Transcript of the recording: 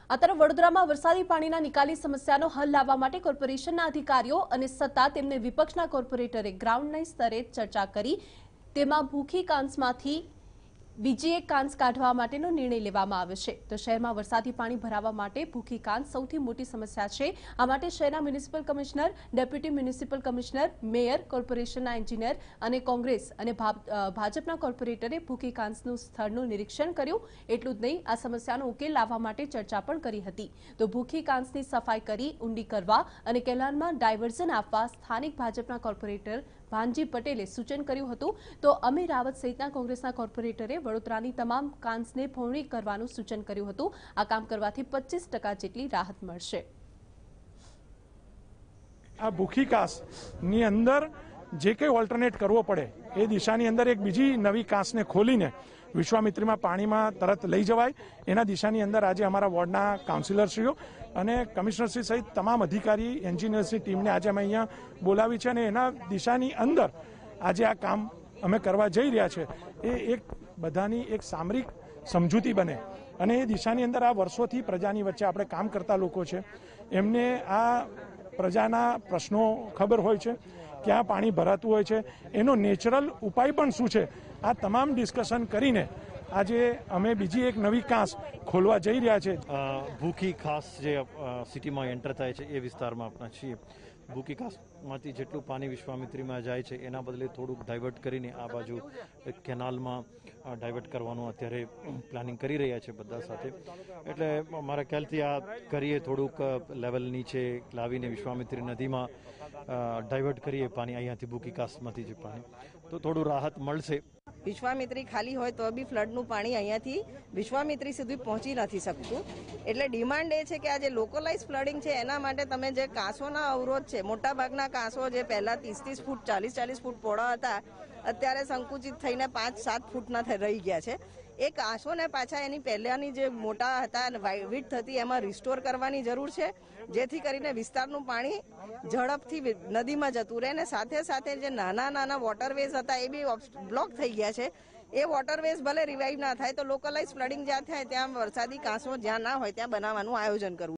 આ તરફ વડોદરામાં વરસાદી પાણીના નિકાલી સમસ્યાનો હલ લાવવા માટે કોર્પોરેશનના અધિકારીઓ અને સત્તા તેમને વિપક્ષના કોર્પોરેટરે ગ્રાઉન્ડના સ્તરે ચર્ચા કરી તેમાં ભૂખી કાંસમાંથી બીજી એક કાંસ કાઢવા માટેનો નિર્ણય લેવામાં આવ્યો છે। તો શહેરમાં વરસાદી પાણી ભરાવા માટે ભૂખી કાંસ સૌથી મોટી સમસ્યા છે। આ માટે શહેરના municipal commissioner, deputy municipal commissioner, mayor, કોર્પોરેશનના એન્જિનિયર અને કોંગ્રેસ અને ભાજપના કોર્પોરેટરે ભૂખી કાંસનું સ્થળનું નિરીક્ષણ કર્યું। એટલું જ નહીં, આ સમસ્યાનો ઉકેલ લાવવા માટે ચર્ચા પણ કરી હતી। તો ભૂખી કાંસની સફાઈ કરી ઊંડી કરવા અને કેનાલમાં ડાયવર્ઝન આપવા સ્થાનિક ભાજપના કોર્પોરેટર ભાનજી પટેલે સૂચન કર્યું હતું। તો અમીર રાવત સહિતના કોંગ્રેસના કોર્પોરેટરે વડોદરાની તમામ કાંસને પહોળી કરવાનું સૂચન કર્યું હતું। આ કામ કરવાથી 25% જેટલી રાહત મળશે। આ ભૂખી કાંસની અંદર જે કંઈ ઓલ્ટરનેટ કરવો પડે એ દિશાની અંદર એક બીજી નવી કાંસને ખોલીને વિશ્વામિત્રીમાં પાણીમાં તરત લઈ જવાય એના દિશાની અંદર આજે અમારા વોર્ડના કાઉન્સિલરશ્રીઓ અને કમિશનરશ્રી સહિત તમામ અધિકારી એન્જિનિયર્સની ટીમને આજે અમે અહીંયા બોલાવી છે અને એના દિશાની અંદર આજે આ કામ અમે કરવા જઈ રહ્યા છે। એ એક બધાની એક સામરિક સમજૂતી બને અને એ દિશાની અંદર આ વર્ષોથી પ્રજાની વચ્ચે આપણે કામ કરતા લોકો છે, એમને આ પ્રજાના પ્રશ્નો ખબર હોય છે, ક્યાં પાણી ભરાતું હોય છે, એનો નેચરલ ઉપાય પણ શું છે, આ તમામ ડિસ્કશન કરીને આજે અમે બીજી એક નવી કાંસ ખોલવા જઈ રહ્યા છે। ભૂખી ખાસ જે સિટીમાં એન્ટર થાય છે એ વિસ્તારમાં આપણા છીએ। ભૂખી કાંસમાંથી જેટલું પાણી વિશ્વામિત્રીમાં જાય છે એના બદલે થોડુંક ડાયવર્ટ કરીને આ બાજુ કેનાલમાં ડાયવર્ટ કરવાનું અત્યારે પ્લાનિંગ કરી રહ્યા છે બધા સાથે। એટલે મારા ખ્યાલથી આ કરીએ, થોડુંક લેવલ નીચે લાવીને વિશ્વામિત્રી નદીમાં ડાયવર્ટ કરીએ પાણી અહીંયાથી ભૂખી કાંસમાંથી જે પાણી, તો થોડું રાહત મળશે। વિશ્વામિત્રી ખાલી હોય તો બી ફ્લડનું પાણી અહીંયાથી વિશ્વામિત્રી સુધી પહોંચી નથી શકતું। એટલે ડિમાન્ડ એ છે કે આ જે લોકલાઇઝ ફ્લડિંગ છે એના માટે તમે જે કાંસોના અવરોધ છે, મોટાભાગના કાંસો જે પહેલા 30-30 ફૂટ 40-40 ફૂટ પહોળા હતા અત્યારે સંકુચિત થઈને 5-7 ફૂટના રહી ગયા છે। એ કાંસોને પાછા એની પહેલાની જે મોટા હતા વિડ્થ હતી એમાં રિસ્ટોર કરવાની જરૂર છે, જેથી કરીને વિસ્તારનું પાણી ઝડપથી નદીમાં જતું રહે અને સાથે સાથે જે નાના નાના વોટરવેઝ હતા એ બી બ્લોક થઈ ગયા છે। એ વોટરવેઝ ભલે રિવાઇવ ના થાય તો લોકલાઇઝ ફ્લડિંગ જ્યાં થાય ત્યાં વરસાદી કાંસો જ્યાં ના હોય ત્યાં બનાવવાનું આયોજન કરવું।